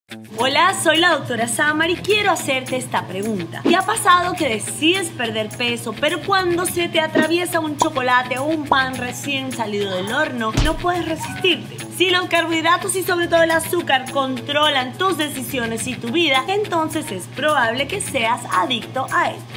Hola, soy la doctora Samar y quiero hacerte esta pregunta. ¿Te ha pasado que decides perder peso, pero cuando se te atraviesa un chocolate o un pan recién salido del horno, no puedes resistirte? Si los carbohidratos y sobre todo el azúcar controlan tus decisiones y tu vida, entonces es probable que seas adicto a ellos.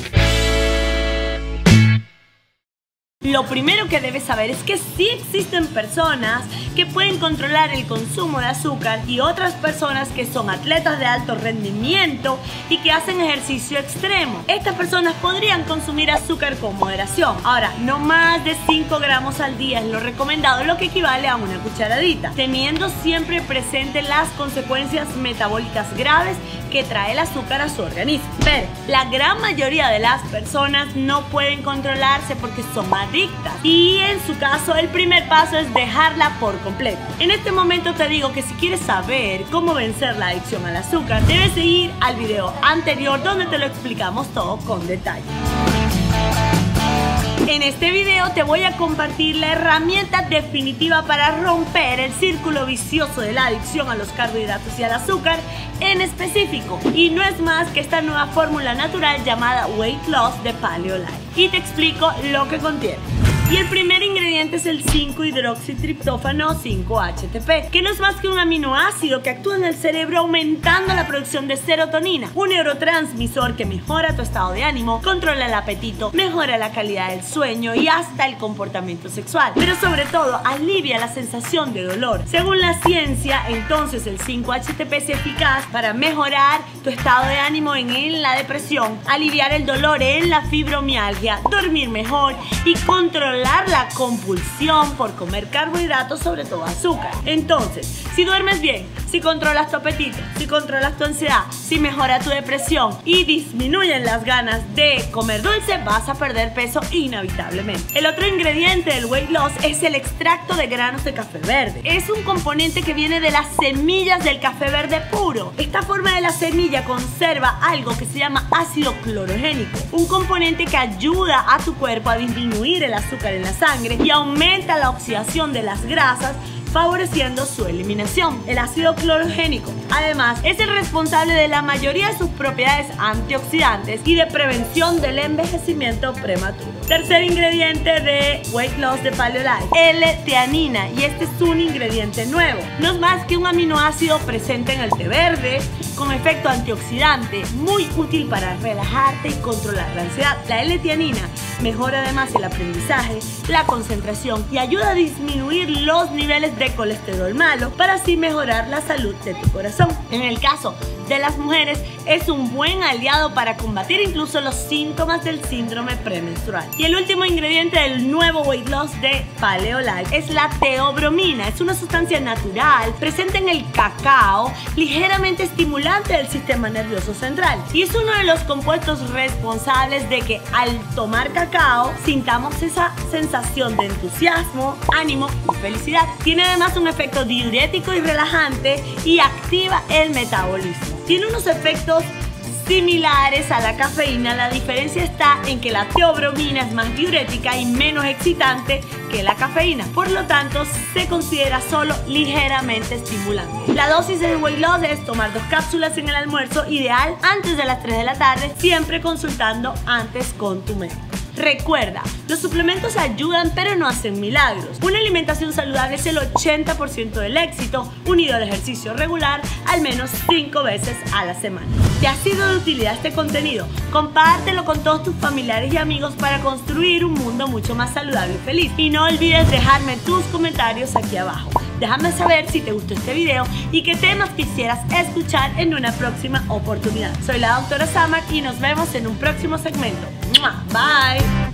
Lo primero que debes saber es que sí existen personas que pueden controlar el consumo de azúcar y otras personas que son atletas de alto rendimiento y que hacen ejercicio extremo. Estas personas podrían consumir azúcar con moderación. Ahora, no más de 5 gramos al día es lo recomendado, lo que equivale a una cucharadita, teniendo siempre presente las consecuencias metabólicas graves que trae el azúcar a su organismo. Pero la gran mayoría de las personas no pueden controlarse porque son adictas y en su caso el primer paso es dejarla por completo. En este momento te digo que si quieres saber cómo vencer la adicción al azúcar, debes ir al video anterior donde te lo explicamos todo con detalle. En este video te voy a compartir la herramienta definitiva para romper el círculo vicioso de la adicción a los carbohidratos y al azúcar en específico. Y no es más que esta nueva fórmula natural llamada Weight Loss de Paleolife. Y te explico lo que contiene. Y el primer ingrediente es el 5-hidroxitriptófano 5-HTP, que no es más que un aminoácido que actúa en el cerebro aumentando la producción de serotonina, un neurotransmisor que mejora tu estado de ánimo, controla el apetito, mejora la calidad del sueño y hasta el comportamiento sexual, pero sobre todo alivia la sensación de dolor. Según la ciencia, entonces el 5-HTP es eficaz para mejorar tu estado de ánimo en la depresión, aliviar el dolor en la fibromialgia, dormir mejor y controlar la compulsión por comer carbohidratos, sobre todo azúcar. Entonces, si duermes bien, si controlas tu apetito, si controlas tu ansiedad, si mejora tu depresión y disminuyen las ganas de comer dulce, vas a perder peso inevitablemente. El otro ingrediente del Weight Loss es el extracto de granos de café verde. Es un componente que viene de las semillas del café verde puro. Esta forma de la semilla conserva algo que se llama ácido clorogénico, un componente que ayuda a tu cuerpo a disminuir el azúcar en la sangre y aumenta la oxidación de las grasas, favoreciendo su eliminación. El ácido clorogénico, además, es el responsable de la mayoría de sus propiedades antioxidantes y de prevención del envejecimiento prematuro. Tercer ingrediente de Weight Loss de Paleolife, L-teanina, y este es un ingrediente nuevo. No es más que un aminoácido presente en el té verde, con efecto antioxidante, muy útil para relajarte y controlar la ansiedad. La L-teanina mejora además el aprendizaje, la concentración y ayuda a disminuir los niveles de colesterol malo para así mejorar la salud de tu corazón. En el caso de las mujeres, es un buen aliado para combatir incluso los síntomas del síndrome premenstrual. Y el último ingrediente del nuevo Weight Loss de Paleolife es la teobromina. Es una sustancia natural presente en el cacao, ligeramente estimulante del sistema nervioso central. Y es uno de los compuestos responsables de que al tomar cacao sintamos esa sensación de entusiasmo, ánimo y felicidad. Tiene además un efecto diurético y relajante y activa el metabolismo. Tiene unos efectos similares a la cafeína. La diferencia está en que la teobromina es más diurética y menos excitante que la cafeína, por lo tanto se considera solo ligeramente estimulante. La dosis de Weight Loss es tomar 2 cápsulas en el almuerzo, ideal antes de las 3 de la tarde, siempre consultando antes con tu médico. Recuerda, los suplementos ayudan pero no hacen milagros. Una alimentación saludable es el 80% del éxito, unido al ejercicio regular al menos 5 veces a la semana. ¿Te ha sido de utilidad este contenido? Compártelo con todos tus familiares y amigos para construir un mundo mucho más saludable y feliz. Y no olvides dejarme tus comentarios aquí abajo. Déjame saber si te gustó este video y qué temas quisieras escuchar en una próxima oportunidad. Soy la doctora Samar y nos vemos en un próximo segmento. Bye.